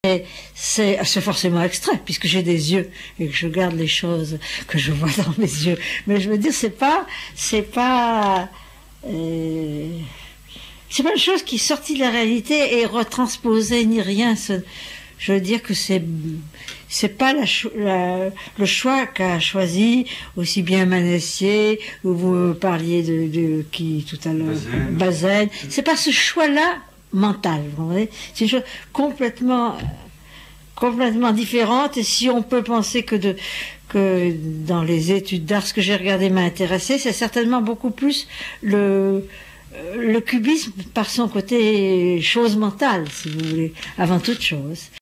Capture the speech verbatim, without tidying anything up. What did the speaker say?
C'est forcément extrait, puisque j'ai des yeux et que je garde les choses que je vois dans mes yeux. Mais je veux dire, c'est pas, c'est pas, euh, c'est pas une chose qui est sortie de la réalité et retransposée ni rien. Je veux dire que c'est, c'est pas la, la, le choix qu'a choisi aussi bien Manessier, où vous parliez de, de qui tout à l'heure, Bazaine. C'est pas ce choix-là mental, vous voyez. C'est une chose complètement, complètement différente. Et si on peut penser que de, que dans les études d'art, ce que j'ai regardé m'a intéressé, c'est certainement beaucoup plus le, le cubisme par son côté chose mentale, si vous voulez, avant toute chose.